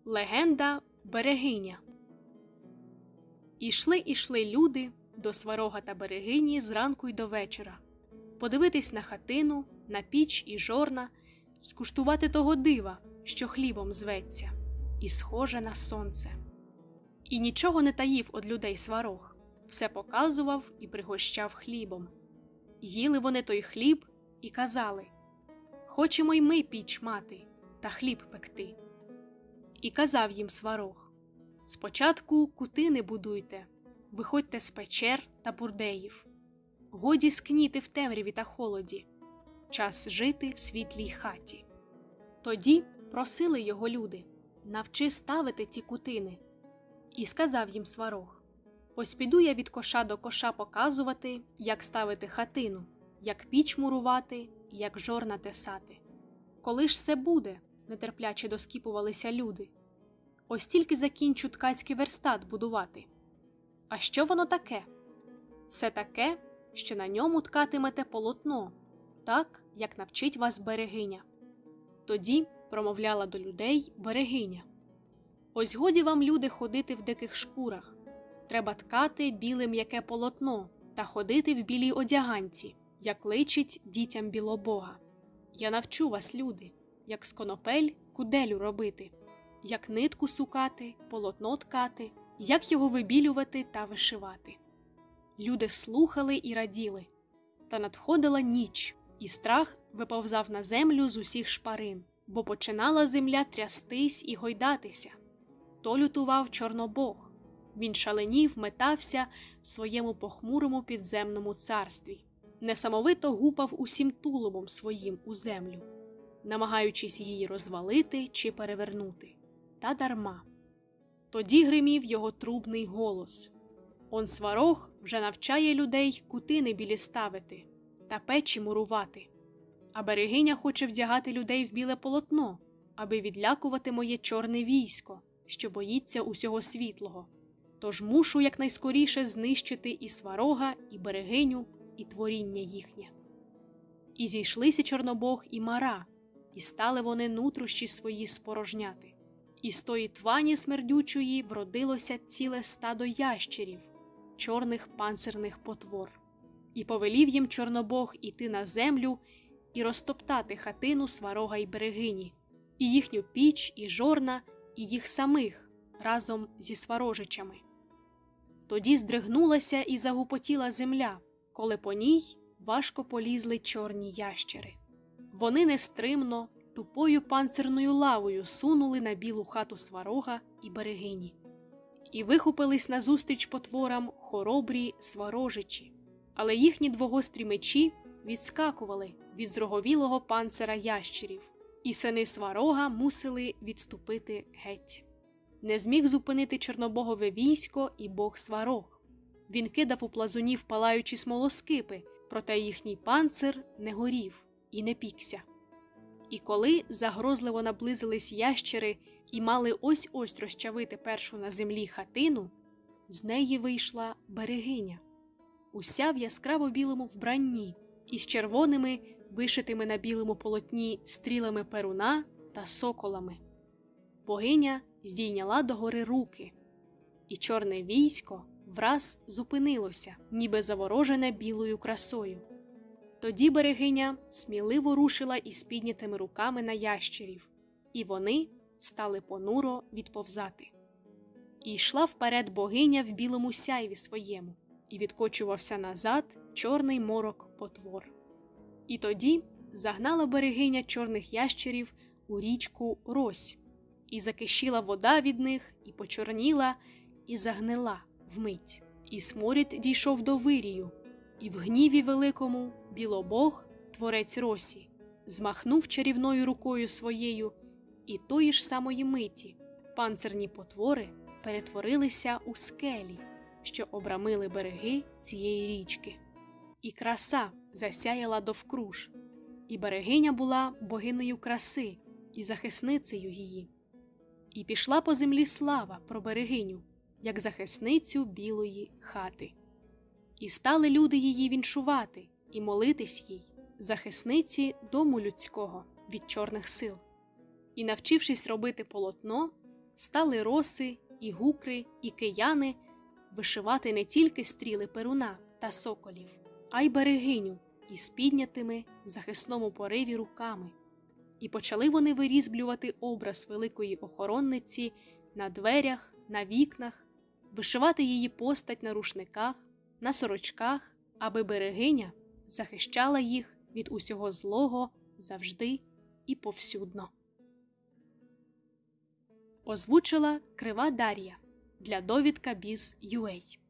Легенда Берегиня. Ішли люди до Сварога та Берегині зранку й до вечора, подивитись на хатину, на піч і жорна, скуштувати того дива, що хлібом зветься, і схоже на сонце. І нічого не таїв од людей Сварог, все показував і пригощав хлібом. Їли вони той хліб і казали: «Хочемо й ми піч мати та хліб пекти». І казав їм Сварог: «Спочатку кутини будуйте, виходьте з печер та бурдеїв. Годі скніти в темряві та холоді, час жити в світлій хаті». Тоді просили його люди: «Навчи ставити ті кутини». І сказав їм Сварог: «Ось піду я від коша до коша показувати, як ставити хатину, як піч мурувати, як жорна тесати». «Коли ж це буде?» – нетерпляче доскіпувалися люди. «Ось тільки закінчу ткацький верстат будувати». «А що воно таке?» «Це таке, що на ньому ткатимете полотно, так, як навчить вас Берегиня». Тоді промовляла до людей Берегиня: «Ось годі вам, люди, ходити в диких шкурах. Треба ткати біле м'яке полотно та ходити в білій одяганці, як личить дітям Білобога. Я навчу вас, люди, як з конопель куделю робити, як нитку сукати, полотно ткати, як його вибілювати та вишивати». Люди слухали і раділи. Та надходила ніч, і страх виповзав на землю з усіх шпарин, бо починала земля трястись і гойдатися. То лютував Чорнобог. Він шаленів, метався в своєму похмурому підземному царстві. Несамовито гупав усім тулубом своїм у землю, намагаючись її розвалити чи перевернути. Та дарма. Тоді гримів його трубний голос: «Он Сварог вже навчає людей кутини білі ставити та печі мурувати. А Берегиня хоче вдягати людей в біле полотно, аби відлякувати моє чорне військо, що боїться усього світлого. Тож мушу якнайскоріше знищити і Сварога, і Берегиню, і творіння їхнє». І зійшлися Чорнобог і Мара, і стали вони нутрощі свої спорожняти. І з тої твані смердючої вродилося ціле стадо ящерів, чорних панцирних потвор. І повелів їм Чорнобог іти на землю і розтоптати хатину Сварога й Берегині, і їхню піч, і жорна, і їх самих, разом зі сварожичами. Тоді здригнулася і загупотіла земля, коли по ній важко полізли чорні ящери. Вони нестримно, тупою панцирною лавою сунули на білу хату Сварога і Берегині. І вихопились назустріч потворам хоробрі сварожичі, але їхні двогострі мечі відскакували від зроговілого панцира ящерів, і сини Сварога мусили відступити геть. Не зміг зупинити Чорнобогове військо і бог Сварог. Він кидав у плазунів палаючі смолоскипи, проте їхній панцир не горів і не пікся. І коли загрозливо наблизились ящери і мали ось-ось розчавити першу на землі хатину, з неї вийшла Берегиня, уся в яскраво-білому вбранні, із червоними, вишитими на білому полотні стрілами перуна та соколами. Богиня здійняла догори руки, і чорне військо враз зупинилося, ніби заворожене білою красою. Тоді Берегиня сміливо рушила із піднятими руками на ящерів, і вони стали понуро відповзати. І йшла вперед богиня в білому сяйві своєму, і відкочувався назад чорний морок потвор. І тоді загнала Берегиня чорних ящерів у річку Рось, і закишіла вода від них, і почорніла, і загнила вмить. І сморід дійшов до вирію, і в гніві великому Білобог, творець Росі, змахнув чарівною рукою своєю, і тої ж самої миті панцирні потвори перетворилися у скелі, що обрамили береги цієї річки. І краса засяяла довкруж, і Берегиня була богинею краси і захисницею її. І пішла по землі слава про Берегиню, як захисницю білої хати. І стали люди її віншувати і молитись їй, захисниці дому людського від чорних сил. І, навчившись робити полотно, стали роси, і гукри, і кияни вишивати не тільки стріли перуна та соколів, а й берегиню із піднятими в захисному пориві руками. І почали вони вирізблювати образ великої охоронниці на дверях, на вікнах, вишивати її постать на рушниках, на сорочках, аби берегиня захищала їх від усього злого завжди і повсюдно. Озвучила Крива Дар'я для довідка Біз.UA.